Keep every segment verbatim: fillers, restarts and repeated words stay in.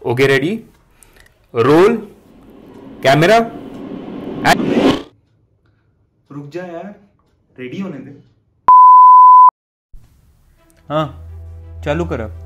Okay ready, roll camera. रुक जा यार, रेडी होने दे। हाँ चालू कर अब।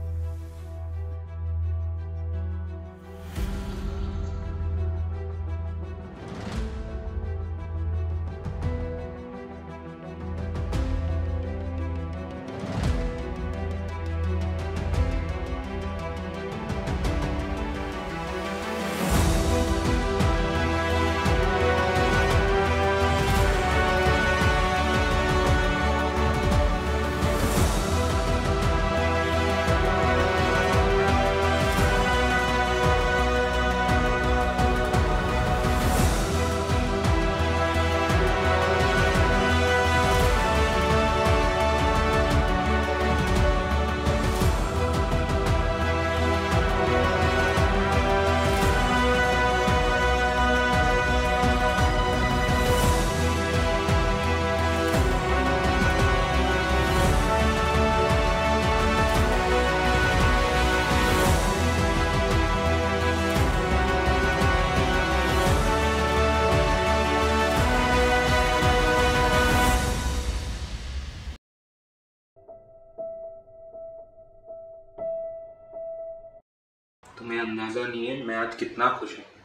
तुम्हें अंदाजा नहीं है मैं आज कितना खुश हूँ।